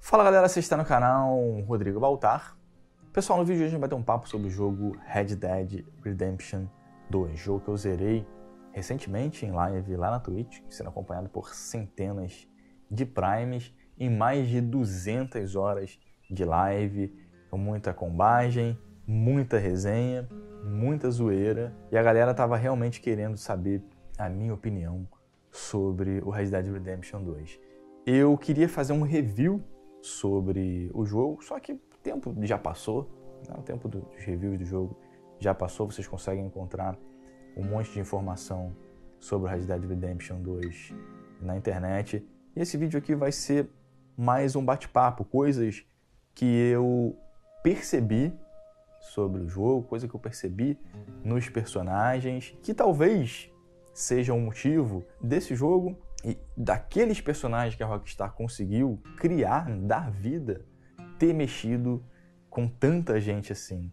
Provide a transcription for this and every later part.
Fala galera, você está no canal Rodrigo Baltar. Pessoal, no vídeo de hoje a gente vai ter um papo sobre o jogo Red Dead Redemption 2, jogo que eu zerei recentemente em live lá na Twitch, sendo acompanhado por centenas de primes em mais de 200 horas de live, com muita combagem, muita resenha, muita zoeira, e a galera tava realmente querendo saber a minha opinião sobre o Red Dead Redemption 2. Eu queria fazer um review sobre o jogo, só que o tempo já passou, né? O tempo dos reviews do jogo já passou, vocês conseguem encontrar um monte de informação sobre o Red Dead Redemption 2 na internet. E esse vídeo aqui vai ser mais um bate-papo, coisas que eu percebi sobre o jogo, coisa que eu percebi nos personagens, que talvez seja um motivo desse jogo e daqueles personagens que a Rockstar conseguiu criar, dar vida, ter mexido com tanta gente assim.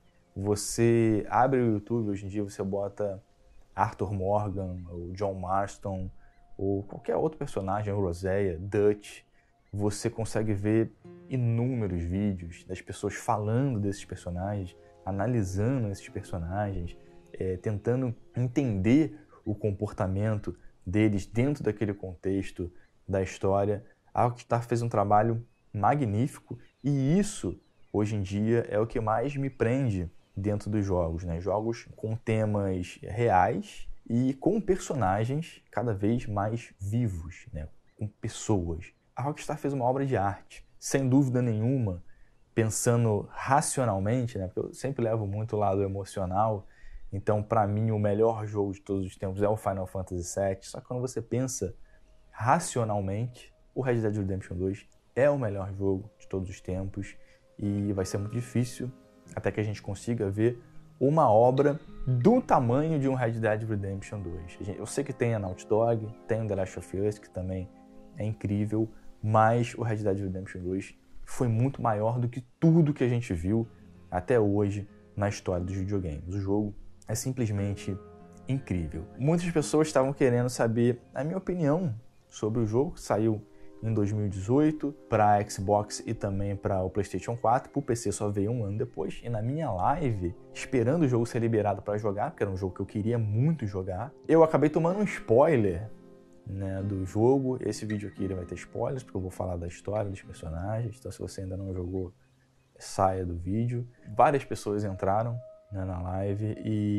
Você abre o YouTube hoje em dia, você bota Arthur Morgan, ou John Marston, ou qualquer outro personagem, Rosea, Dutch, você consegue ver inúmeros vídeos das pessoas falando desses personagens, analisando esses personagens, tentando entender o comportamento deles dentro daquele contexto da história. A Rockstar fez um trabalho magnífico e isso, hoje em dia, é o que mais me prende dentro dos jogos, né? Jogos com temas reais e com personagens cada vez mais vivos, né? Com pessoas. A Rockstar fez uma obra de arte, sem dúvida nenhuma, pensando racionalmente, né? Porque eu sempre levo muito o lado emocional. Então, para mim, o melhor jogo de todos os tempos é o Final Fantasy VII. Só que quando você pensa racionalmente, o Red Dead Redemption 2 é o melhor jogo de todos os tempos e vai ser muito difícil até que a gente consiga ver uma obra do tamanho de um Red Dead Redemption 2. Eu sei que tem a Naughty Dog, tem o The Last of Us, que também é incrível, mas o Red Dead Redemption 2 foi muito maior do que tudo que a gente viu até hoje na história dos videogames. O jogo é simplesmente incrível. Muitas pessoas estavam querendo saber a minha opinião sobre o jogo, que saiu em 2018 para Xbox e também para o PlayStation 4. Para o PC só veio um ano depois. E na minha live, esperando o jogo ser liberado para jogar, porque era um jogo que eu queria muito jogar, eu acabei tomando um spoiler, né, do jogo. Esse vídeo aqui ele vai ter spoilers, porque eu vou falar da história, dos personagens. Então, se você ainda não jogou, saia do vídeo. Várias pessoas entraram, né, na live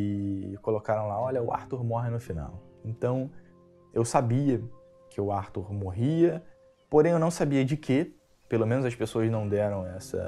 e colocaram lá, olha, o Arthur morre no final. Então, eu sabia que o Arthur morria, porém eu não sabia de quê. Pelo menos as pessoas não deram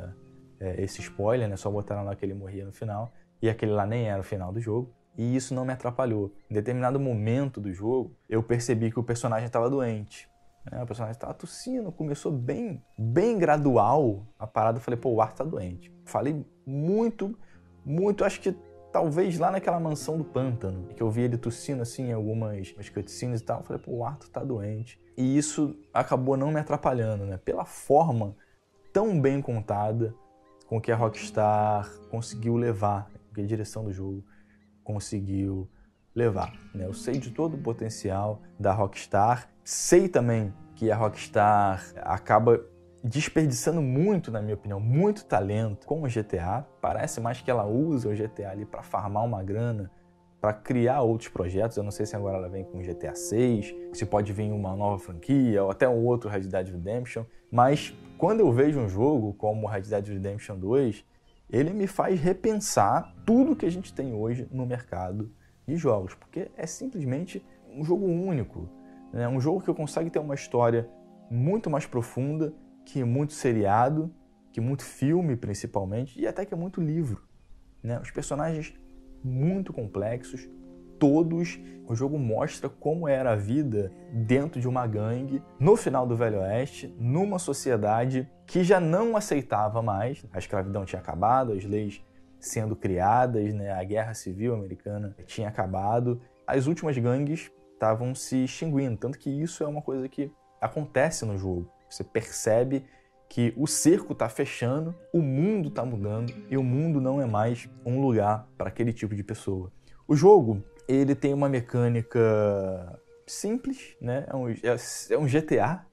esse spoiler, né? Só botaram lá que ele morria no final, e aquele lá nem era o final do jogo. E isso não me atrapalhou. Em determinado momento do jogo, eu percebi que o personagem estava doente. O personagem estava tossindo, começou bem gradual a parada. Eu falei, pô, o Arthur tá doente. Falei muito, acho que talvez lá naquela mansão do pântano, que eu vi ele tossindo assim em algumas cutscenes e tal. Eu falei, pô, o Arthur tá doente. E isso acabou não me atrapalhando, né? Pela forma tão bem contada com que a Rockstar conseguiu levar, que a direção do jogo conseguiu levar, né? Eu sei de todo o potencial da Rockstar, sei também que a Rockstar acaba desperdiçando muito, na minha opinião, muito talento com o GTA. Parece mais que ela usa o GTA ali para farmar uma grana, para criar outros projetos. Eu não sei se agora ela vem com o GTA 6, se pode vir uma nova franquia ou até um outro Red Dead Redemption. Mas quando eu vejo um jogo como o Red Dead Redemption 2, ele me faz repensar tudo que a gente tem hoje no mercado de jogos, porque é simplesmente um jogo único, né? Um jogo que consegue ter uma história muito mais profunda que muito seriado, que muito filme principalmente, e até que é muito livro, né? Os personagens muito complexos, todos. O jogo mostra como era a vida dentro de uma gangue, no final do Velho Oeste, numa sociedade que já não aceitava mais. A escravidão tinha acabado, as leis sendo criadas, né? A guerra civil americana tinha acabado. As últimas gangues estavam se extinguindo, tanto que isso é uma coisa que acontece no jogo. Você percebe que o cerco está fechando, o mundo está mudando e o mundo não é mais um lugar para aquele tipo de pessoa. O jogo, ele tem uma mecânica simples, né? É um GTA,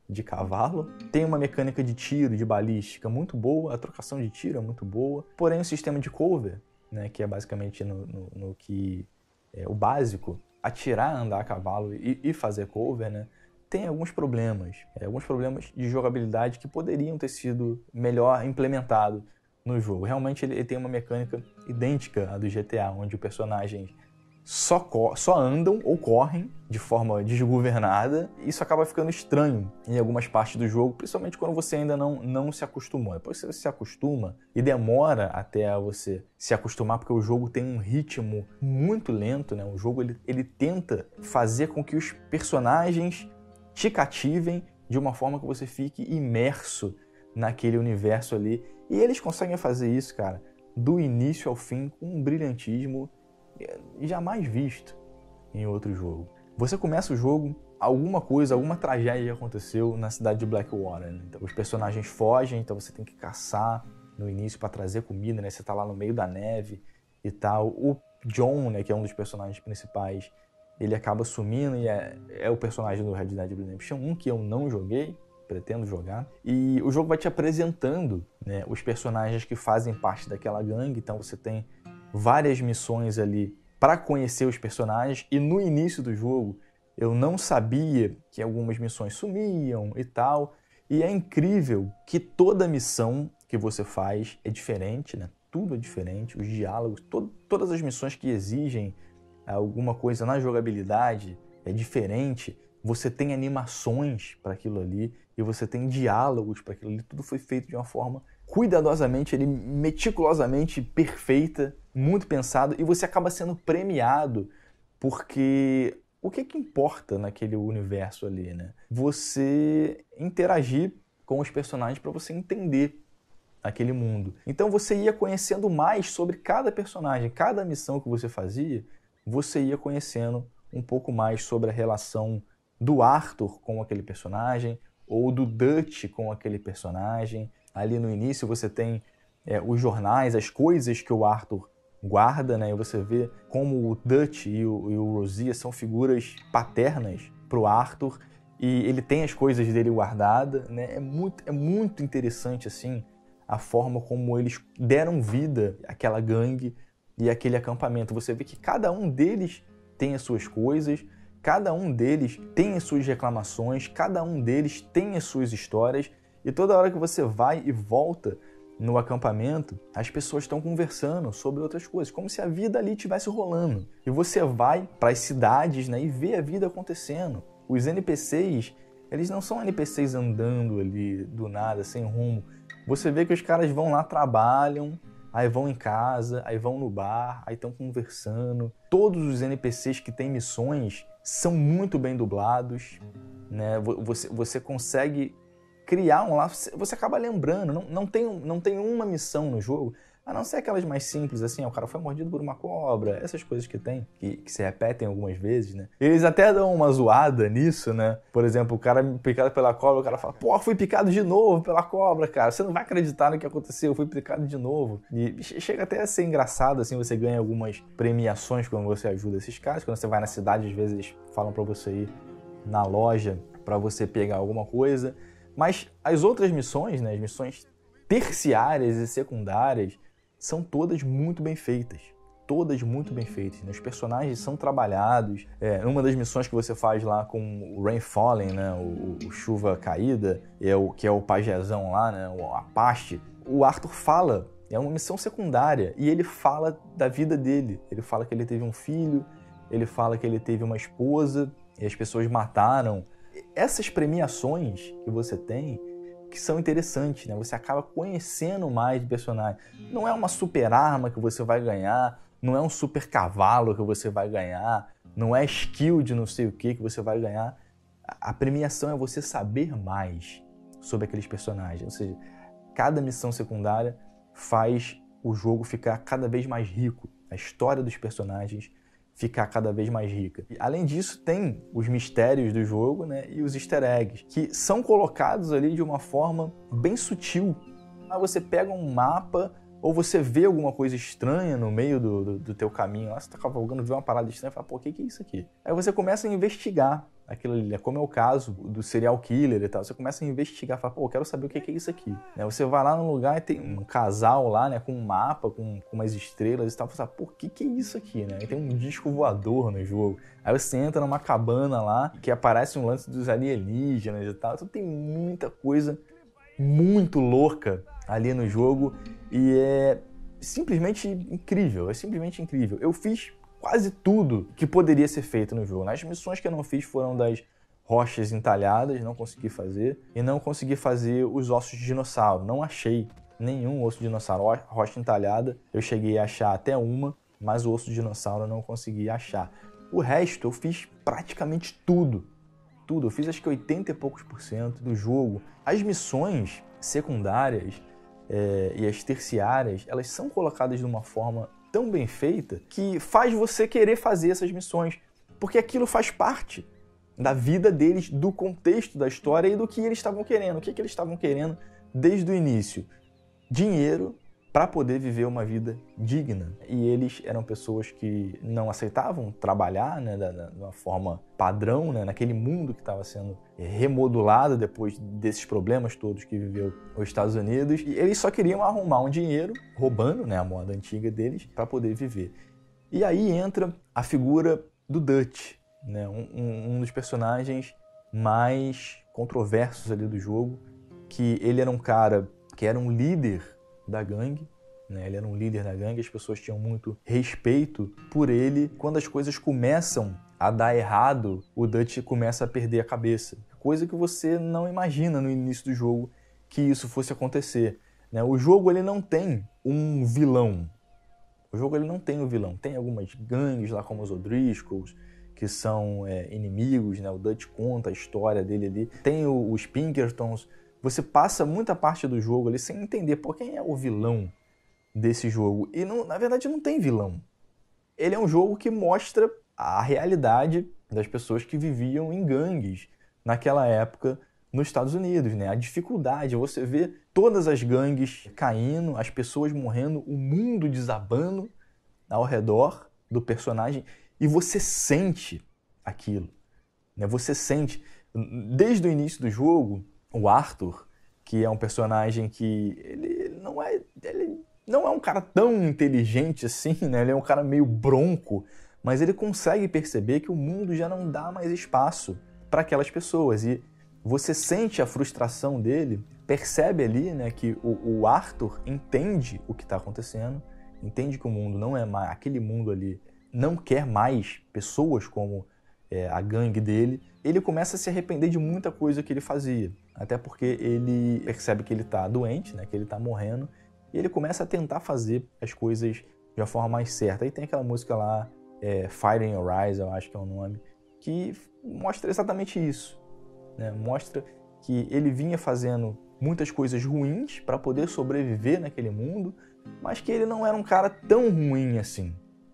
de cavalo. Tem uma mecânica de tiro, de balística muito boa, a trocação de tiro é muito boa. Porém, o sistema de cover, né, que é basicamente no que é o básico, atirar, andar a cavalo e fazer cover, né, tem alguns problemas de jogabilidade que poderiam ter sido melhor implementados no jogo. Realmente ele tem uma mecânica idêntica à do GTA, onde os personagens só andam ou correm de forma desgovernada. Isso acaba ficando estranho em algumas partes do jogo, principalmente quando você ainda não se acostumou. Depois você se acostuma e demora até você se acostumar, porque o jogo tem um ritmo muito lento, né? O jogo ele tenta fazer com que os personagens te cativem de uma forma que você fique imerso naquele universo ali. E eles conseguem fazer isso, cara, do início ao fim com um brilhantismo jamais visto em outro jogo. Você começa o jogo, alguma tragédia aconteceu na cidade de Blackwater, né? Então, os personagens fogem, então você tem que caçar no início para trazer comida, né? Você tá lá no meio da neve e tal. O John, né, que é um dos personagens principais, ele acaba sumindo e é o personagem do Red Dead Redemption 1, que eu não joguei, pretendo jogar. E o jogo vai te apresentando, né, os personagens que fazem parte daquela gangue, então você tem várias missões ali para conhecer os personagens, e no início do jogo eu não sabia que algumas missões sumiam e tal, e é incrível que toda missão que você faz é diferente, né? Tudo é diferente, os diálogos, todas as missões que exigem alguma coisa na jogabilidade é diferente, você tem animações para aquilo ali e você tem diálogos para aquilo ali, tudo foi feito de uma forma cuidadosamente, meticulosamente perfeita, muito pensado, e você acaba sendo premiado porque o que importa naquele universo ali, né? Você interagir com os personagens para você entender aquele mundo. Então você ia conhecendo mais sobre cada personagem, cada missão que você fazia, você ia conhecendo um pouco mais sobre a relação do Arthur com aquele personagem, ou do Dutch com aquele personagem. Ali no início você tem os jornais, as coisas que o Arthur guarda, né? E você vê como o Dutch e o Rosia são figuras paternas para o Arthur, e ele tem as coisas dele guardadas, né? É muito interessante assim a forma como eles deram vida àquela gangue e àquele acampamento. Você vê que cada um deles tem as suas coisas, cada um deles tem as suas reclamações, cada um deles tem as suas histórias, e toda hora que você vai e volta no acampamento, as pessoas estão conversando sobre outras coisas, como se a vida ali estivesse rolando. E você vai para as cidades, né, e vê a vida acontecendo. Os NPCs, eles não são NPCs andando ali do nada, sem rumo. Você vê que os caras vão lá, trabalham, aí vão em casa, aí vão no bar, aí estão conversando. Todos os NPCs que têm missões são muito bem dublados, né? Você consegue criar um laço, você acaba lembrando, não tem uma missão no jogo, a não ser aquelas mais simples, assim, o cara foi mordido por uma cobra, essas coisas que tem, que se repetem algumas vezes, né? Eles até dão uma zoada nisso, né? Por exemplo, o cara picado pela cobra, o cara fala, pô, fui picado de novo pela cobra, cara, você não vai acreditar no que aconteceu, eu fui picado de novo. E chega até a ser engraçado, assim, você ganha algumas premiações quando você ajuda esses caras, quando você vai na cidade, às vezes eles falam pra você ir na loja pra você pegar alguma coisa. Mas as outras missões, né, as missões terciárias e secundárias, são todas muito bem feitas. Todas muito bem feitas. Né? Os personagens são trabalhados. Uma das missões que você faz lá com o Rain Fallen, né, o Chuva Caída, que é o pajezão lá, né, o Apache, o Arthur fala, é uma missão secundária, e ele fala da vida dele. Ele fala que ele teve um filho, ele fala que ele teve uma esposa, e as pessoas mataram. Essas premiações que você tem, que são interessantes, né? Você acaba conhecendo mais de personagem. Não é uma super arma que você vai ganhar, não é um super cavalo que você vai ganhar, não é skill de não sei o que você vai ganhar. A premiação é você saber mais sobre aqueles personagens. Ou seja, cada missão secundária faz o jogo ficar cada vez mais rico. A história dos personagens ficar cada vez mais rica. E, além disso, tem os mistérios do jogo, né, e os easter eggs, que são colocados ali de uma forma bem sutil. Aí você pega um mapa, ou você vê alguma coisa estranha no meio do teu caminho, lá você tá cavalgando, vê uma parada estranha e fala, pô, o que é isso aqui? Aí você começa a investigar aquilo ali, né? Como é o caso do serial killer e tal. Você começa a investigar, fala, pô, eu quero saber o que é isso aqui. Né? Você vai lá no lugar e tem um casal lá, né, com um mapa, com umas estrelas e tal. Você fala, pô, o que é isso aqui, né? E tem um disco voador no jogo. Aí você entra numa cabana lá, que aparece um lance dos alienígenas e tal. Então tem muita coisa muito louca ali no jogo e é simplesmente incrível, Eu fiz quase tudo que poderia ser feito no jogo. As missões que eu não fiz foram das rochas entalhadas, não consegui fazer, e não consegui fazer os ossos de dinossauro. Não achei nenhum osso de dinossauro. Rocha entalhada, eu cheguei a achar até uma, mas o osso de dinossauro eu não consegui achar. O resto eu fiz praticamente tudo. Eu fiz acho que 80 e poucos % do jogo. As missões secundárias e as terciárias, elas são colocadas de uma forma tão bem feita que faz você querer fazer essas missões, porque aquilo faz parte da vida deles, do contexto da história e do que eles estavam querendo. O que eles estavam querendo desde o início? Dinheiro para poder viver uma vida digna. E eles eram pessoas que não aceitavam trabalhar, né, de uma forma padrão, né, naquele mundo que estava sendo remodulado depois desses problemas todos que viveu os Estados Unidos. E eles só queriam arrumar um dinheiro, roubando, né, a moda antiga deles, para poder viver. E aí entra a figura do Dutch, né, um dos personagens mais controversos ali do jogo, que ele era um cara que era um líder da gangue, né? Ele era um líder da gangue, as pessoas tinham muito respeito por ele. Quando as coisas começam a dar errado, o Dutch começa a perder a cabeça. Coisa que você não imagina no início do jogo que isso fosse acontecer, né? O jogo ele não tem um vilão. Tem algumas gangues lá como os O'Driscolls, que são inimigos, né? O Dutch conta a história dele ali. Tem os Pinkertons. Você passa muita parte do jogo ali sem entender por quem é o vilão desse jogo. E não, na verdade não tem vilão. Ele é um jogo que mostra a realidade das pessoas que viviam em gangues naquela época nos Estados Unidos, né? A dificuldade, você vê todas as gangues caindo, as pessoas morrendo, o mundo desabando ao redor do personagem e você sente aquilo, né? Você sente, desde o início do jogo, o Arthur, que é um personagem que ele não é um cara tão inteligente assim, né? Ele é um cara meio bronco, mas ele consegue perceber que o mundo já não dá mais espaço para aquelas pessoas. E você sente a frustração dele, percebe ali, né, que o Arthur entende o que está acontecendo, entende que o mundo não é mais, aquele mundo ali não quer mais pessoas como a gangue dele. Ele começa a se arrepender de muita coisa que ele fazia, até porque ele percebe que ele está doente, né, que ele está morrendo, e ele começa a tentar fazer as coisas de uma forma mais certa. Aí tem aquela música lá, Fire in Your Eyes, eu acho que é o nome, que mostra exatamente isso, né? Mostra que ele vinha fazendo muitas coisas ruins para poder sobreviver naquele mundo, mas que ele não era um cara tão ruim assim.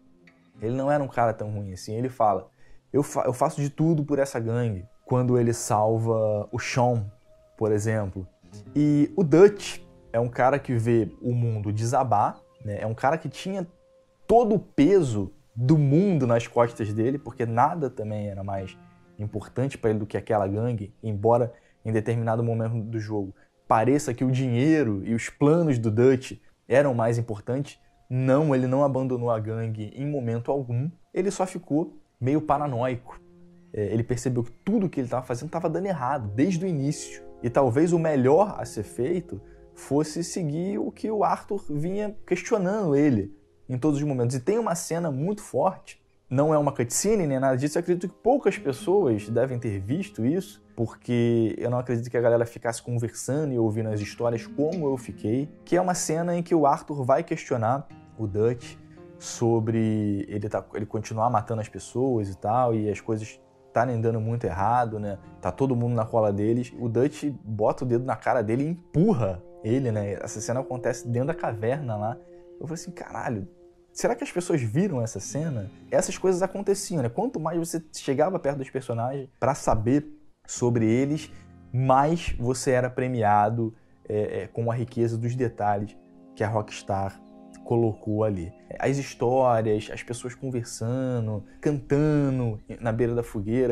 Ele fala, eu faço de tudo por essa gangue. Quando ele salva o Sean, por exemplo. E o Dutch é um cara que vê o mundo desabar, né? É um cara que tinha todo o peso do mundo nas costas dele, porque nada também era mais importante para ele do que aquela gangue, embora em determinado momento do jogo pareça que o dinheiro e os planos do Dutch eram mais importantes. Não, ele não abandonou a gangue em momento algum, ele só ficou meio paranoico. Ele percebeu que tudo que ele estava fazendo estava dando errado, desde o início. E talvez o melhor a ser feito fosse seguir o que o Arthur vinha questionando ele em todos os momentos. E tem uma cena muito forte, não é uma cutscene nem nada disso, eu acredito que poucas pessoas devem ter visto isso, porque eu não acredito que a galera ficasse conversando e ouvindo as histórias como eu fiquei, que é uma cena em que o Arthur vai questionar o Dutch sobre ele continuar matando as pessoas e tal, e as coisas estarem dando muito errado, né? Tá todo mundo na cola deles. O Dutch bota o dedo na cara dele e empurra ele, né? Essa cena acontece dentro da caverna lá. Eu falei assim, caralho, será que as pessoas viram essa cena? Essas coisas aconteciam, né? Quanto mais você chegava perto dos personagens para saber sobre eles, mais você era premiado com a riqueza dos detalhes que a Rockstar colocou ali. As histórias, as pessoas conversando, cantando na beira da fogueira,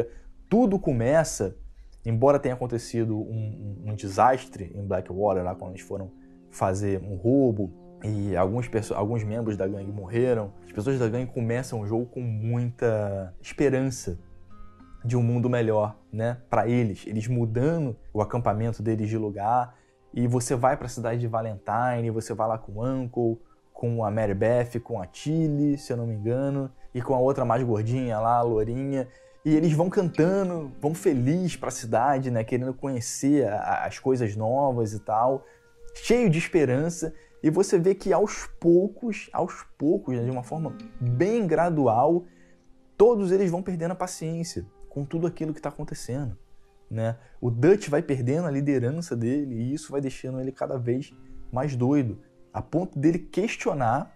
tudo começa, embora tenha acontecido um desastre em Blackwater, lá quando eles foram fazer um roubo e alguns membros da gangue morreram, as pessoas da gangue começam o jogo com muita esperança de um mundo melhor, né, para eles mudando o acampamento deles de lugar, e você vai para a cidade de Valentine, você vai lá com o Uncle, com a Mary Beth, com a Tilly, se eu não me engano, e com a outra mais gordinha lá, a Lourinha, e eles vão cantando, vão felizes para a cidade, né, querendo conhecer as coisas novas e tal, cheio de esperança, e você vê que aos poucos, né, de uma forma bem gradual, todos eles vão perdendo a paciência com tudo aquilo que está acontecendo, né? O Dutch vai perdendo a liderança dele e isso vai deixando ele cada vez mais doido, a ponto dele questionar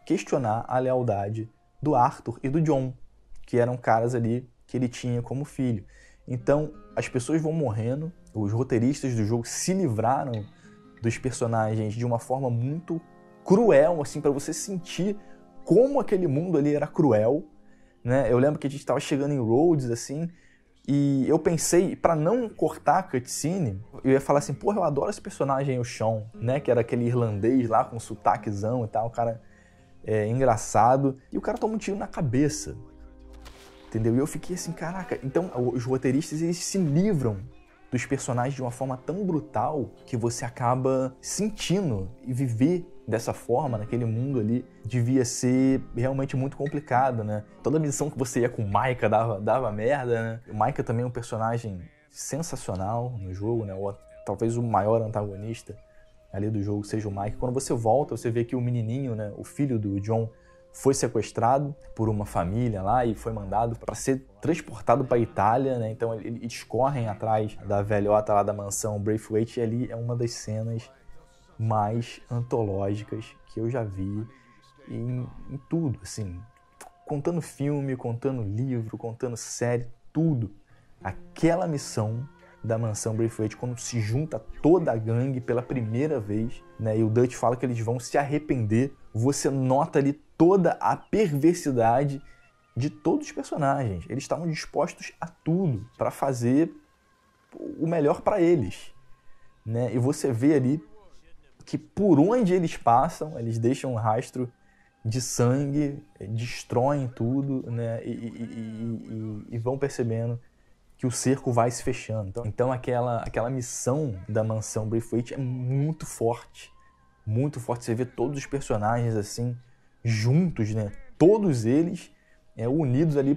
a lealdade do Arthur e do John, que eram caras ali que ele tinha como filho. Então, as pessoas vão morrendo, os roteiristas do jogo se livraram dos personagens de uma forma muito cruel, assim, para você sentir como aquele mundo ali era cruel, né? Eu lembro que a gente estava chegando em Rhodes, assim, e eu pensei, para não cortar a cutscene, eu ia falar assim, porra, eu adoro esse personagem, o Sean, né? Que era aquele irlandês lá com sotaquezão e tal, o cara engraçado, e o cara toma um tiro na cabeça, entendeu? E eu fiquei assim, caraca, então os roteiristas, eles se livram dos personagens de uma forma tão brutal que você acaba sentindo, e viver dessa forma, naquele mundo ali, devia ser realmente muito complicado, né? Toda missão que você ia com o Micah dava merda, né? O Micah também é um personagem sensacional no jogo, né? Ou talvez o maior antagonista ali do jogo seja o Micah. Quando você volta, você vê que o menininho, né, o filho do John, foi sequestrado por uma família lá e foi mandado para ser transportado para a Itália, né? Então eles correm atrás da velhota lá da mansão Braithwaite, e ali é uma das cenas mais antológicas que eu já vi em tudo, assim, contando filme, contando livro, contando série, tudo. Aquela missão da mansão Braithwaite, quando se junta toda a gangue pela primeira vez, né, e o Dutch fala que eles vão se arrepender, você nota ali toda a perversidade de todos os personagens. Eles estavam dispostos a tudo para fazer o melhor para eles, né? E você vê ali que por onde eles passam, eles deixam um rastro de sangue, destroem tudo, né? E vão percebendo que o cerco vai se fechando. Então aquela missão da mansão Braithwaite é muito forte. Muito forte. Você vê todos os personagens assim, juntos, né? Todos eles unidos ali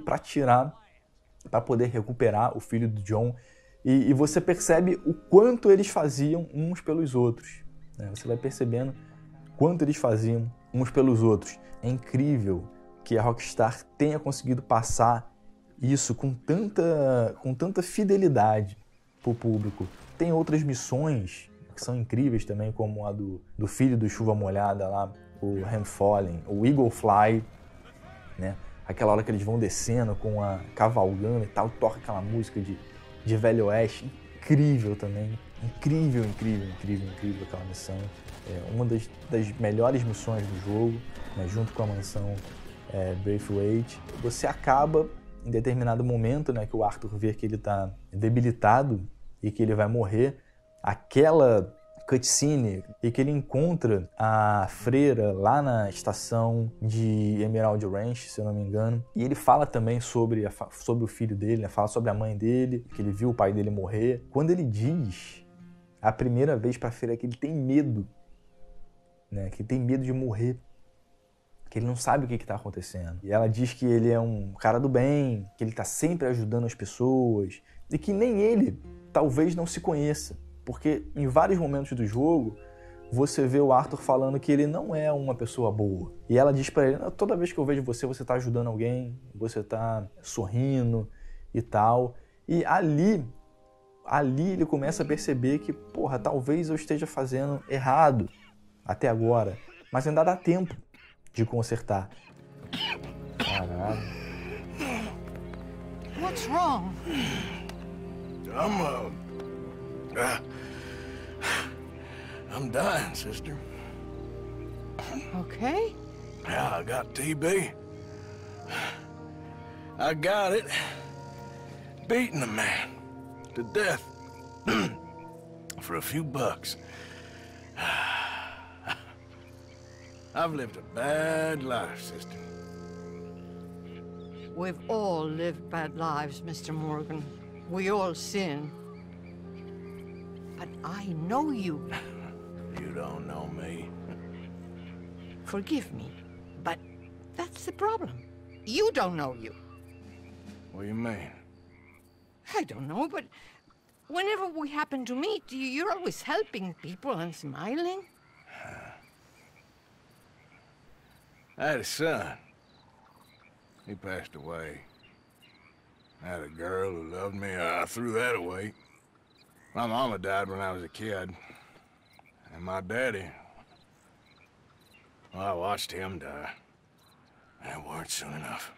para poder recuperar o filho do John. E você percebe o quanto eles faziam uns pelos outros, né? Você vai percebendo quanto eles faziam uns pelos outros. É incrível que a Rockstar tenha conseguido passar isso com tanta fidelidade para o público. Tem outras missões que são incríveis também, como a do filho do Chuva Molhada lá, o Handfallen, o Eagle Fly, né? Aquela hora que eles vão descendo com a cavalgando e tal, toca aquela música de Velho Oeste, incrível também, incrível aquela missão. É uma das melhores missões do jogo, né? Junto com a mansão Braithwaite. Você acaba, em determinado momento, né, que o Arthur vê que ele está debilitado e que ele vai morrer, aquela cutscene e que ele encontra a freira lá na estação de Emerald Ranch, se eu não me engano, e ele fala também sobre o filho dele, né? Fala sobre a mãe dele, que ele viu o pai dele morrer. Quando ele diz a primeira vez para a freira que ele tem medo, né? Que ele tem medo de morrer, que ele não sabe o que está acontecendo. E ela diz que ele é um cara do bem, que ele está sempre ajudando as pessoas, e que nem ele talvez não se conheça. Porque em vários momentos do jogo, você vê o Arthur falando que ele não é uma pessoa boa. E ela diz pra ele, toda vez que eu vejo você, você tá ajudando alguém, você tá sorrindo e tal. E ali ele começa a perceber que, porra, talvez eu esteja fazendo errado até agora. Mas ainda dá tempo de consertar. Caralho. What's wrong? I'm dying, sister. Okay. Yeah, I got TB. I got it beating a man to death for a few bucks. I've lived a bad life, sister. We've all lived bad lives, Mr. Morgan. We all sin. But I know you. You don't know me. Forgive me, but that's the problem. You don't know you. What do you mean? I don't know, but whenever we happen to meet, you're always helping people and smiling. I had a son. He passed away. I had a girl who loved me. I threw that away. My mama died when I was a kid. And my daddy, well, I watched him die. And it weren't soon enough.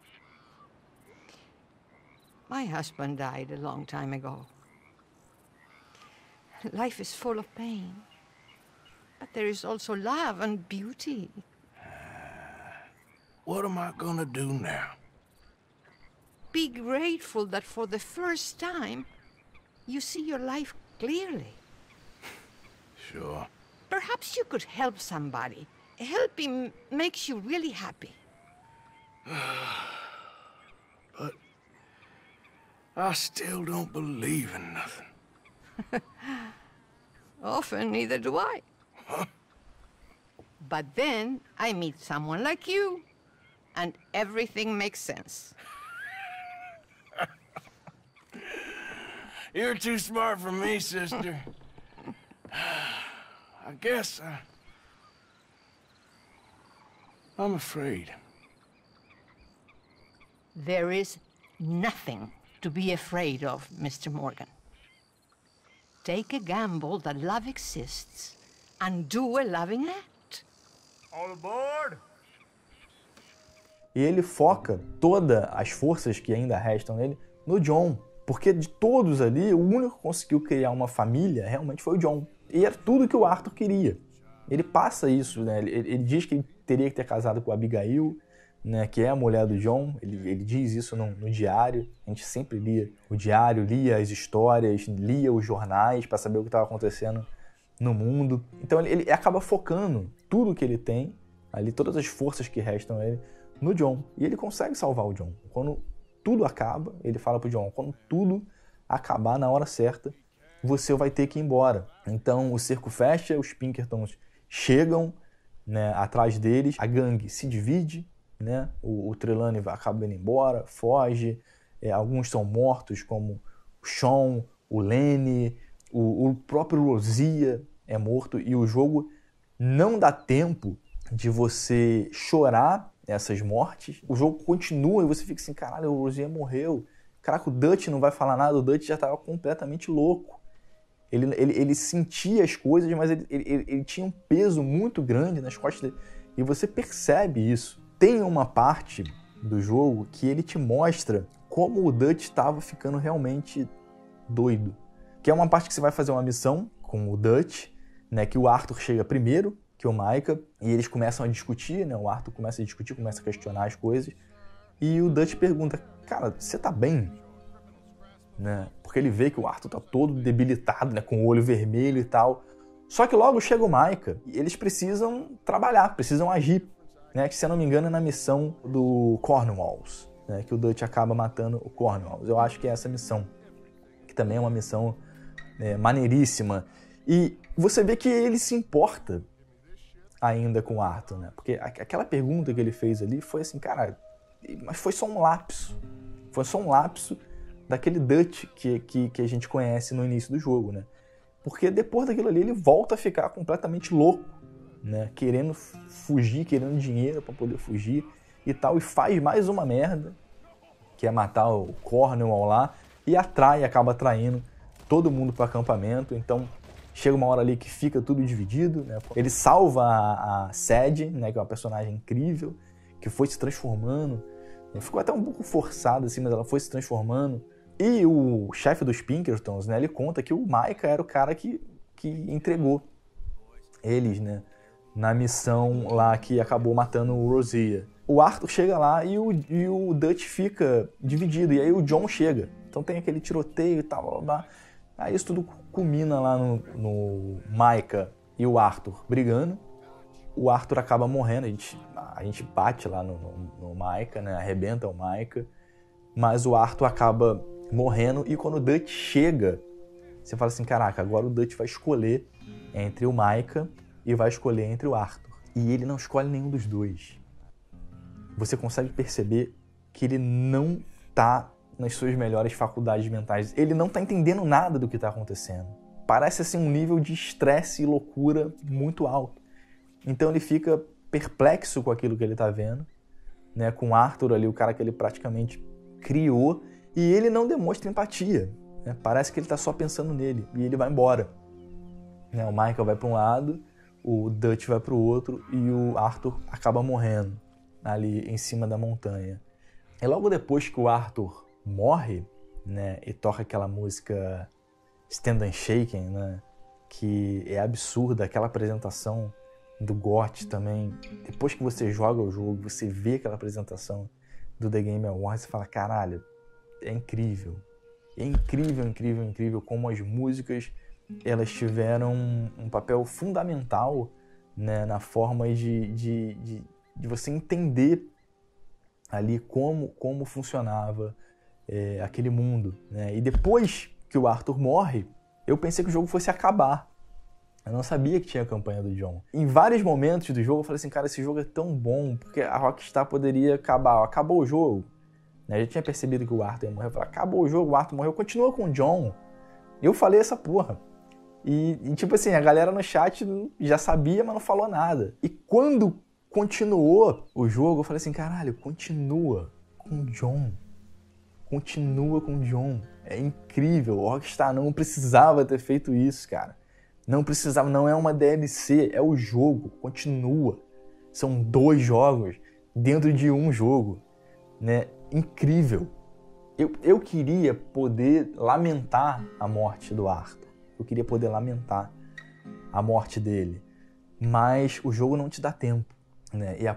My husband died a long time ago. Life is full of pain. But there is also love and beauty. What am I gonna do now? Be grateful that for the first time, you see your life clearly. Sure. Perhaps you could help somebody. Helping makes you really happy. But I still don't believe in nothing. Often, neither do I. Huh? But then I meet someone like you, and everything makes sense. You're too smart for me, sister. I guess I'm afraid. There is nothing to be afraid of, Mr. Morgan. Take a gamble that love exists and do a loving act. All aboard! E ele foca todas as forças que ainda restam nele no John. Porque de todos ali, o único que conseguiu criar uma família realmente foi o John. E era tudo que o Arthur queria. Ele passa isso, né? Ele diz que ele teria que ter casado com a Abigail, né? Que é a mulher do John. Ele diz isso no diário. A gente sempre lia o diário, lia as histórias, lia os jornais para saber o que estava acontecendo no mundo. Então ele acaba focando tudo que ele tem, ali, todas as forças que restam a ele, no John. E ele consegue salvar o John. Quando tudo acaba, ele fala pro John, quando tudo acabar na hora certa, você vai ter que ir embora. Então o cerco fecha, os Pinkertons chegam, né, atrás deles, a gangue se divide, né, o Trelawney acaba indo embora, foge, alguns são mortos, como o Sean, o Lenny, o próprio Rosia é morto, e o jogo não dá tempo de você chorar essas mortes. O jogo continua e você fica assim, caralho, o Rosia morreu. Caraca, o Dutch não vai falar nada, o Dutch já estava completamente louco. Ele sentia as coisas, mas ele tinha um peso muito grande nas costas dele. E você percebe isso. Tem uma parte do jogo que ele te mostra como o Dutch estava ficando realmente doido. Que é uma parte que você vai fazer uma missão com o Dutch, né, que o Arthur chega primeiro que o Micah, e eles começam a discutir, né? O Arthur começa a discutir, começa a questionar as coisas, e o Dutch pergunta, cara, você tá bem? Né? Porque ele vê que o Arthur tá todo debilitado, né? Com o olho vermelho e tal. Só que logo chega o Micah, e eles precisam trabalhar, precisam agir, né? Que, se eu não me engano, é na missão do Cornwalls, né? Que o Dutch acaba matando o Cornwalls. Eu acho que é essa missão, que também é uma missão maneiríssima. E você vê que ele se importa ainda com o Arthur, né? Porque aquela pergunta que ele fez ali foi assim, cara, mas foi só um lapso. Foi só um lapso daquele Dutch que a gente conhece no início do jogo, né? Porque depois daquilo ali ele volta a ficar completamente louco, né? Querendo fugir, querendo dinheiro para poder fugir e tal, e faz mais uma merda, que é matar o Cornwall lá, e acaba atraindo todo mundo para o acampamento. Então chega uma hora ali que fica tudo dividido, né? Ele salva a Sadie, né? Que é uma personagem incrível, que foi se transformando. Ficou até um pouco forçado, assim, mas ela foi se transformando. E o chefe dos Pinkertons, né? Ele conta que o Micah era o cara que entregou eles, né? Na missão lá que acabou matando o Rosia. O Arthur chega lá e o Dutch fica dividido. E aí o John chega. Então tem aquele tiroteio e tal, blá, blá, blá. Aí isso tudo culmina lá no Micah e o Arthur brigando. O Arthur acaba morrendo, a gente bate lá no Micah, né? Arrebenta o Micah. Mas o Arthur acaba morrendo e quando o Dutch chega, você fala assim, caraca, agora o Dutch vai escolher entre o Micah e vai escolher entre o Arthur. E ele não escolhe nenhum dos dois. Você consegue perceber que ele não tá nas suas melhores faculdades mentais. Ele não tá entendendo nada do que tá acontecendo. Parece assim um nível de estresse e loucura muito alto. Então ele fica perplexo com aquilo que ele tá vendo, né? Com o Arthur ali, o cara que ele praticamente criou, e ele não demonstra empatia, né? Parece que ele tá só pensando nele, e ele vai embora. Né? O Michael vai para um lado, o Dutch vai para o outro, e o Arthur acaba morrendo ali em cima da montanha. E logo depois que o Arthur morre, né, e toca aquela música Stand and Shaken, né, que é absurda, aquela apresentação do GOT também. Depois que você joga o jogo, você vê aquela apresentação do The Game Awards, você fala, caralho, é incrível. É incrível, incrível, incrível como as músicas elas tiveram um papel fundamental, né, na forma de você entender ali como funcionava aquele mundo, né? E depois que o Arthur morre, eu pensei que o jogo fosse acabar. Eu não sabia que tinha a campanha do John. Em vários momentos do jogo eu falei assim, cara, esse jogo é tão bom, porque a Rockstar poderia acabar. Acabou o jogo. Eu já tinha percebido que o Arthur ia morrer. Eu falei, acabou o jogo, o Arthur morreu, continua com o John. Eu falei essa porra. E tipo assim, a galera no chat já sabia, mas não falou nada. E quando continuou o jogo, eu falei assim, caralho, continua com o John. Continua com o John. É incrível. O Rockstar não precisava ter feito isso, cara. Não precisava, não é uma DLC, é o jogo, continua. São 2 jogos dentro de um jogo, né? Incrível. Eu queria poder lamentar a morte do Arthur. Eu queria poder lamentar a morte dele. Mas o jogo não te dá tempo, né? E a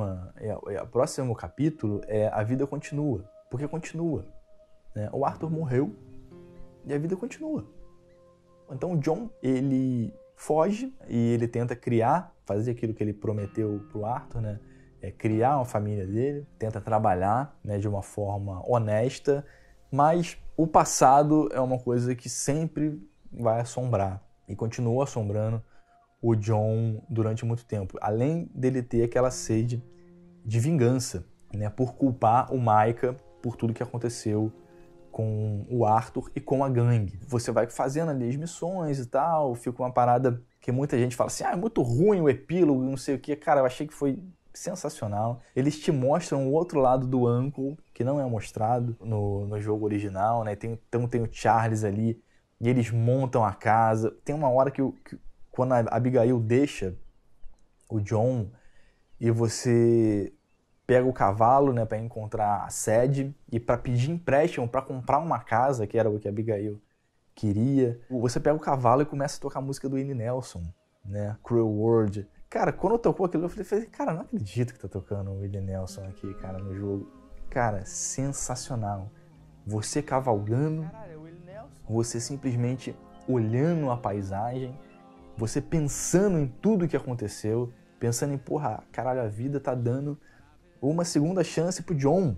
próximo capítulo é A Vida Continua. Porque continua, né? O Arthur morreu e a vida continua. Então o John, ele foge e ele tenta fazer aquilo que ele prometeu pro Arthur, né? Criar uma família dele, tenta trabalhar, né, de uma forma honesta, mas o passado é uma coisa que sempre vai assombrar e continuou assombrando o John durante muito tempo, além dele ter aquela sede de vingança, né, por culpar o Micah por tudo que aconteceu com o Arthur e com a gangue. Você vai fazendo ali as missões e tal, fica uma parada que muita gente fala assim, é muito ruim o epílogo, não sei o que. Cara, eu achei que foi sensacional. Eles te mostram o outro lado do Uncle, que não é mostrado no jogo original, né? Então tem o Charles ali, e eles montam a casa. Tem uma hora que quando a Abigail deixa o John e você pega o cavalo, né, para encontrar a Sadie e para pedir empréstimo para comprar uma casa, que era o que a Abigail queria. Você pega o cavalo e começa a tocar a música do Willie Nelson, né, Cruel World. Cara, quando tocou aquilo, eu falei, cara, não acredito que tá tocando o Willie Nelson aqui, cara, no jogo. Cara, sensacional. Você cavalgando, você simplesmente olhando a paisagem, você pensando em tudo que aconteceu, pensando em, porra, caralho, a vida tá dando uma segunda chance pro John,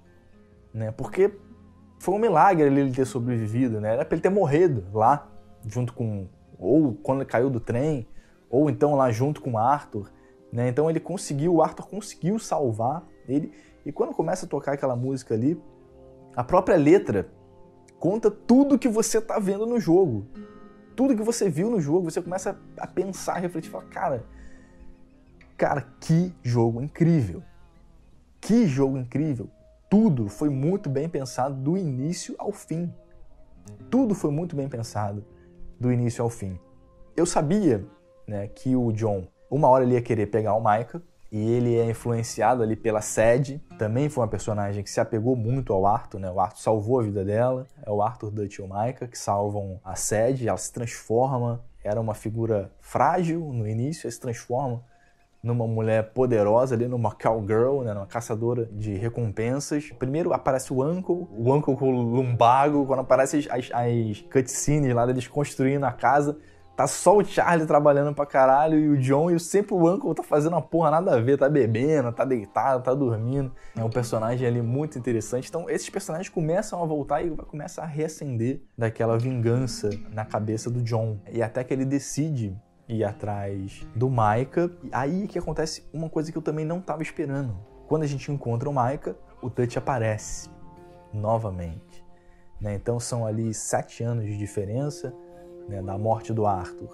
né? Porque foi um milagre ele ter sobrevivido, né? Era pra ele ter morrido lá, junto com... Ou quando ele caiu do trem, ou então lá junto com o Arthur, né? Então o Arthur conseguiu salvar ele. E quando começa a tocar aquela música ali, a própria letra conta tudo que você tá vendo no jogo. Tudo que você viu no jogo, você começa a pensar, a refletir, falar, cara, que jogo incrível. Que jogo incrível! Tudo foi muito bem pensado do início ao fim. Tudo foi muito bem pensado do início ao fim. Eu sabia, né, que o John, uma hora ele ia querer pegar o Micah, e ele é influenciado ali pela Sadie. Também foi uma personagem que se apegou muito ao Arthur, né? O Arthur salvou a vida dela. É o Arthur, Dutch e o Micah que salvam a Sadie. Ela se transforma. Era uma figura frágil no início, ela se transforma numa mulher poderosa ali, numa cowgirl, né, numa caçadora de recompensas. Primeiro aparece o Uncle com o lumbago, quando aparece as cutscenes lá deles construindo a casa, tá só o Charlie trabalhando pra caralho e o John, e sempre o Uncle tá fazendo uma porra nada a ver, tá bebendo, tá deitado, tá dormindo. É um personagem ali muito interessante. Então esses personagens começam a voltar e começam a reacender daquela vingança na cabeça do John. E até que ele decide ir atrás do Micah. E aí que acontece uma coisa que eu também não estava esperando. Quando a gente encontra o Micah, o Dutch aparece novamente, né? Então são ali 7 anos de diferença, né, da morte do Arthur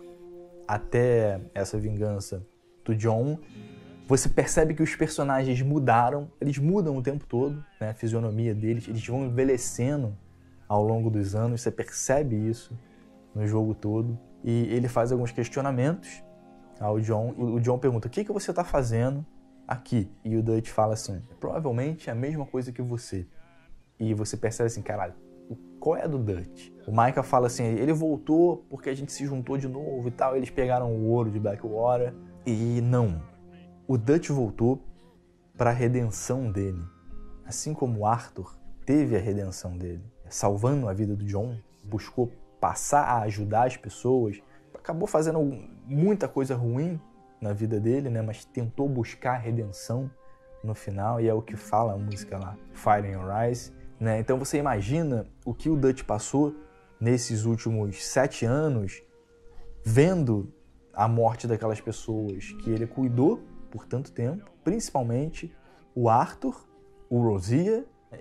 até essa vingança do John. Você percebe que os personagens mudaram, eles mudam o tempo todo, né? A fisionomia deles, eles vão envelhecendo ao longo dos anos, você percebe isso no jogo todo. E ele faz alguns questionamentos ao John. O John pergunta, o que você está fazendo aqui? E o Dutch fala assim, provavelmente é a mesma coisa que você. E você percebe assim, caralho, qual é a do Dutch? O Micah fala assim, ele voltou porque a gente se juntou de novo e tal, eles pegaram o ouro de Blackwater. E não, o Dutch voltou para a redenção dele. Assim como o Arthur teve a redenção dele, salvando a vida do John, buscou passar a ajudar as pessoas, acabou fazendo muita coisa ruim na vida dele, né? Mas tentou buscar a redenção no final, e é o que fala a música lá, Fire in Your Eyes, né? Então você imagina o que o Dutch passou nesses últimos 7 anos, vendo a morte daquelas pessoas que ele cuidou por tanto tempo, principalmente o Arthur, o Rosia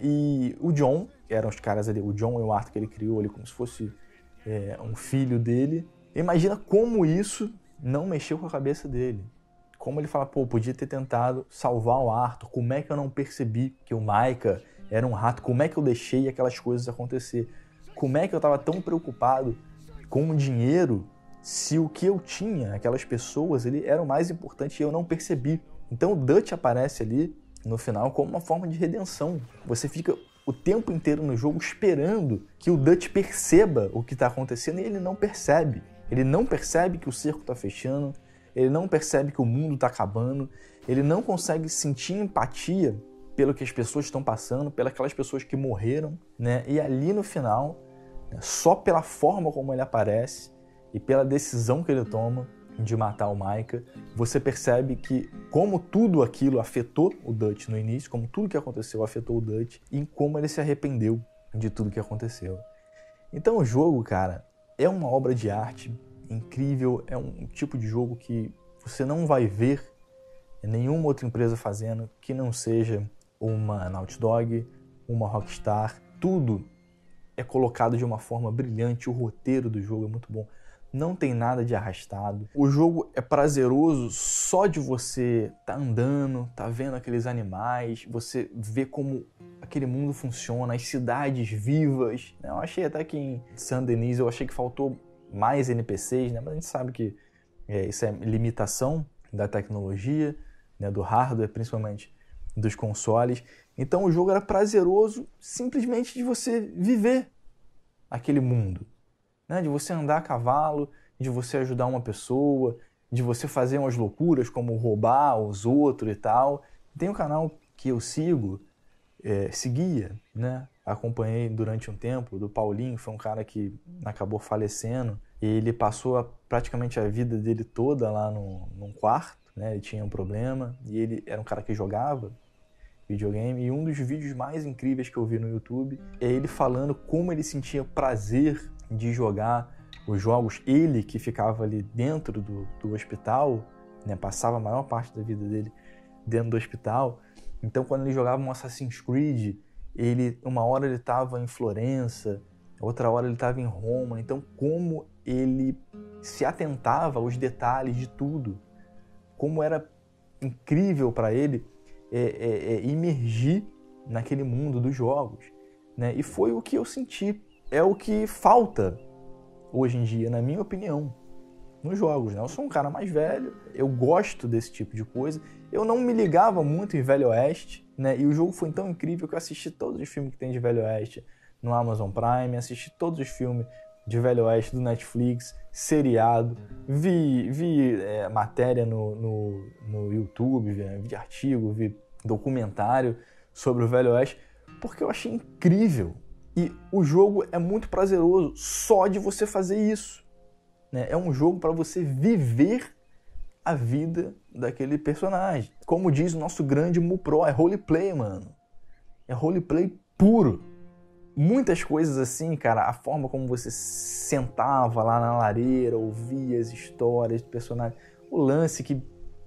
e o John, que eram os caras ali, o John e o Arthur que ele criou ali como se fosse um filho dele. Imagina como isso não mexeu com a cabeça dele. Como ele fala, pô, podia ter tentado salvar o Arthur, como é que eu não percebi que o Micah era um rato, como é que eu deixei aquelas coisas acontecer? Como é que eu estava tão preocupado com o dinheiro se o que eu tinha, aquelas pessoas, ele era o mais importante e eu não percebi? Então o Dutch aparece ali no final como uma forma de redenção. Você fica o tempo inteiro no jogo esperando que o Dutch perceba o que está acontecendo e ele não percebe. Ele não percebe que o cerco está fechando, ele não percebe que o mundo está acabando, ele não consegue sentir empatia pelo que as pessoas estão passando, pelas aquelas pessoas que morreram, né? E ali no final, né, só pela forma como ele aparece e pela decisão que ele toma de matar o Micah, você percebe que como tudo aquilo afetou o Dutch no início, como tudo que aconteceu afetou o Dutch e como ele se arrependeu de tudo que aconteceu. Então o jogo, cara, é uma obra de arte incrível, é um tipo de jogo que você não vai ver nenhuma outra empresa fazendo que não seja uma Naughty Dog, uma Rockstar. Tudo é colocado de uma forma brilhante, o roteiro do jogo é muito bom. Não tem nada de arrastado. O jogo é prazeroso só de você tá andando, tá vendo aqueles animais, você vê como aquele mundo funciona, as cidades vivas. Eu achei até que em Saint-Denis eu achei que faltou mais NPCs, né? Mas a gente sabe que isso é limitação da tecnologia, né? Do hardware, principalmente dos consoles. Então o jogo era prazeroso simplesmente de você viver aquele mundo, né? De você andar a cavalo, de você ajudar uma pessoa, de você fazer umas loucuras como roubar os outros e tal. Tem um canal que eu seguia, né? Acompanhei durante um tempo, do Paulinho, foi um cara que acabou falecendo. Ele passou praticamente a vida dele toda lá num quarto, né? Ele tinha um problema e ele era um cara que jogava videogame, e um dos vídeos mais incríveis que eu vi no YouTube é ele falando como ele sentia prazer de jogar os jogos. Ele que ficava ali dentro do hospital, né, passava a maior parte da vida dele dentro do hospital. Então quando ele jogava um Assassin's Creed, uma hora ele estava em Florença, outra hora ele estava em Roma. Então como ele se atentava aos detalhes de tudo, como era incrível para ele imergir naquele mundo dos jogos, né? E foi o que eu senti, é o que falta hoje em dia, na minha opinião, nos jogos, né? Eu sou um cara mais velho, eu gosto desse tipo de coisa, eu não me ligava muito em Velho Oeste, né? E o jogo foi tão incrível que eu assisti todos os filmes que tem de Velho Oeste no Amazon Prime, assisti todos os filmes de Velho Oeste do Netflix, seriado, vi matéria no YouTube, vi artigo, vi documentário sobre o Velho Oeste, porque eu achei incrível. E o jogo é muito prazeroso só de você fazer isso, né? É um jogo para você viver a vida daquele personagem. Como diz o nosso grande Mupro, é roleplay, mano. É roleplay puro. Muitas coisas assim, cara, a forma como você sentava lá na lareira, ouvia as histórias do personagem, o lance que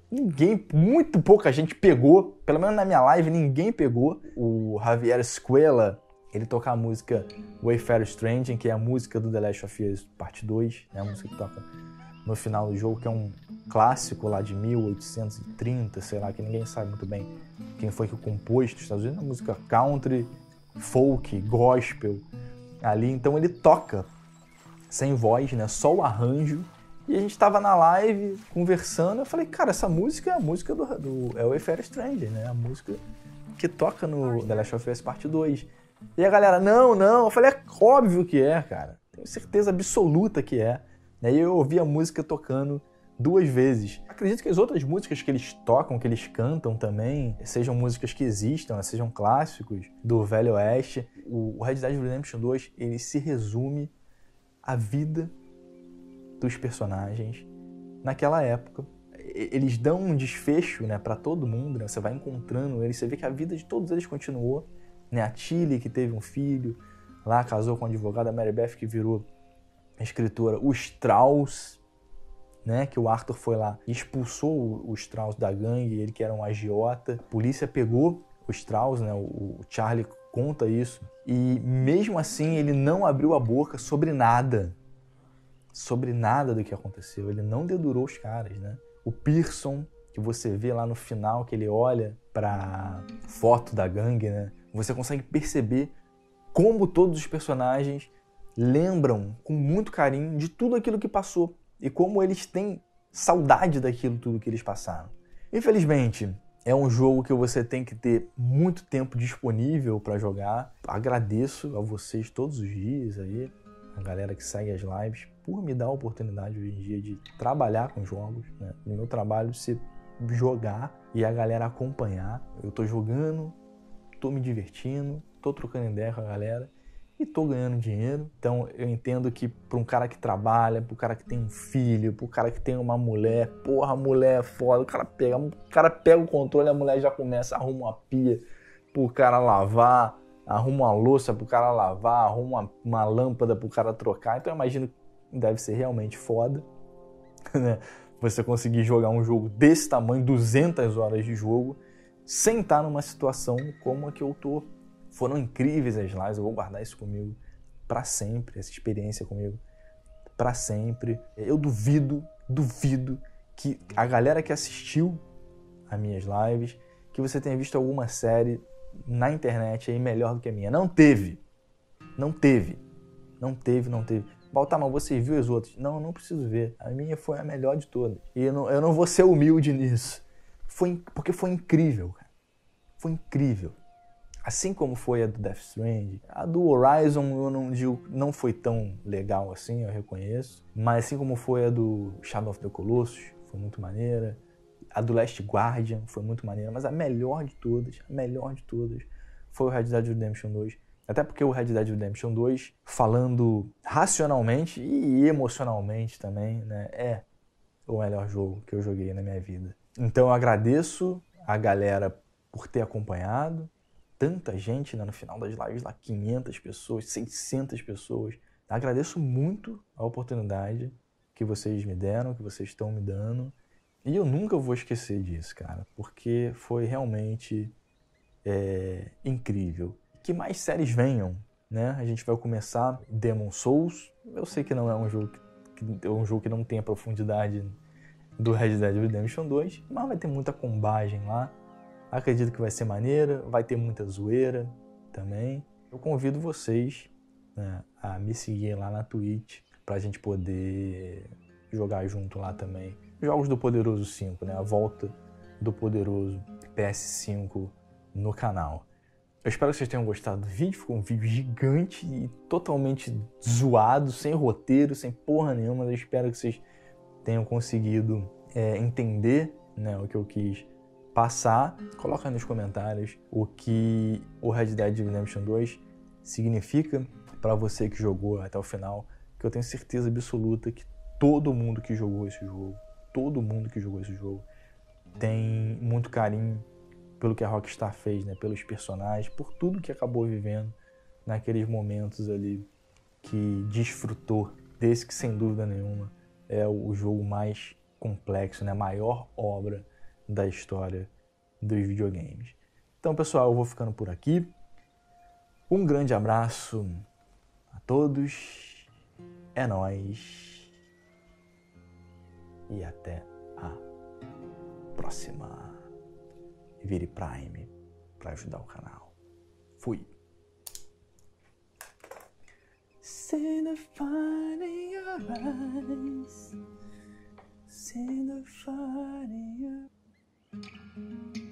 muito pouca gente pegou, pelo menos na minha live ninguém pegou. O Javier Escuela, ele toca a música Wayfarer Strange, que é a música do The Last of Us Parte 2, né? A música que toca no final do jogo, que é um clássico lá de 1830, sei lá, que ninguém sabe muito bem quem foi que compôs nos Estados Unidos, a música country, folk, gospel ali. Então ele toca sem voz, né? Só o arranjo. E a gente tava na live conversando, eu falei, cara, essa música é a música do Wayfarer Strange, né? A música que toca no The Last of Us Parte 2. E a galera, não, eu falei, é óbvio que é, cara. Tenho certeza absoluta que é. E eu ouvi a música tocando 2 vezes. Acredito que as outras músicas que eles tocam, que eles cantam também, sejam músicas que existam, sejam clássicos do Velho Oeste. O Red Dead Redemption 2, ele se resume à vida dos personagens naquela época. Eles dão um desfecho, né, para todo mundo, né? Você vai encontrando eles, você vê que a vida de todos eles continuou, né? A Tilly, que teve um filho, lá casou com a advogada Mary Beth, que virou escritora. O Strauss, né, que o Arthur foi lá e expulsou o Strauss da gangue, ele que era um agiota. A polícia pegou o Strauss, né, o Charlie conta isso, e mesmo assim ele não abriu a boca sobre nada do que aconteceu. Ele não dedurou os caras, né? O Pearson, que você vê lá no final, que ele olha pra foto da gangue, né? Você consegue perceber como todos os personagens lembram com muito carinho de tudo aquilo que passou e como eles têm saudade daquilo tudo que eles passaram. Infelizmente, é um jogo que você tem que ter muito tempo disponível para jogar. Agradeço a vocês todos os dias aí, a galera que segue as lives, por me dar a oportunidade hoje em dia de trabalhar com jogos, né? No meu trabalho, se jogar e a galera acompanhar. Eu tô jogando, tô me divertindo, tô trocando ideia com a galera e tô ganhando dinheiro. Então eu entendo que para um cara que trabalha, para o cara que tem um filho, para o cara que tem uma mulher, porra, a mulher é foda, o cara pega o controle, a mulher já começa, arruma uma pia pro cara lavar, arruma uma louça pro cara lavar, arruma uma lâmpada pro cara trocar. Então eu imagino que deve ser realmente foda, né? Você conseguir jogar um jogo desse tamanho, 200 horas de jogo, sem estar numa situação como a que eu tô. Foram incríveis as lives, eu vou guardar isso comigo para sempre, essa experiência comigo para sempre. Eu duvido que a galera que assistiu as minhas lives, que você tenha visto alguma série na internet aí melhor do que a minha. Não teve. Baltar, mas você viu as outras? Não preciso ver. A minha foi a melhor de todas. E eu não vou ser humilde nisso. Porque foi incrível, cara. Foi incrível. Assim como foi a do Death Stranding. A do Horizon eu não digo, não foi tão legal assim, eu reconheço. Mas assim como foi a do Shadow of the Colossus, foi muito maneira. A do Last Guardian foi muito maneira. Mas a melhor de todas foi o Red Dead Redemption 2. Até porque o Red Dead Redemption 2, falando racionalmente e emocionalmente também, né, é o melhor jogo que eu joguei na minha vida. Então eu agradeço a galera por ter acompanhado. Tanta gente, né, no final das lives, lá 500 pessoas, 600 pessoas. Agradeço muito a oportunidade que vocês me deram, que vocês estão me dando. E eu nunca vou esquecer disso, cara, porque foi realmente incrível. Que mais séries venham, né? A gente vai começar Demon's Souls. Eu sei que não é um jogo que não tem a profundidade do Red Dead Redemption 2, mas vai ter muita combagem lá. Acredito que vai ser maneira, vai ter muita zoeira também. Eu convido vocês, né, a me seguir lá na Twitch pra gente poder jogar junto lá também. Jogos do Poderoso 5, né? A volta do Poderoso PS5 no canal. Eu espero que vocês tenham gostado do vídeo. Ficou um vídeo gigante e totalmente zoado, sem roteiro, sem porra nenhuma. Mas eu espero que vocês tenham conseguido entender, né, o que eu quis passar. Coloca aí nos comentários o que o Red Dead Redemption 2 significa para você que jogou até o final, que eu tenho certeza absoluta que todo mundo que jogou esse jogo, tem muito carinho pelo que a Rockstar fez, né, pelos personagens, por tudo que acabou vivendo naqueles momentos ali que desfrutou desse que, sem dúvida nenhuma, é o jogo mais complexo, né, a maior obra da história dos videogames. Então, pessoal, eu vou ficando por aqui. Um grande abraço a todos. É nóis. E até a próxima. Vire Prime para ajudar o canal. Fui. See the fire in your eyes. See the fire in your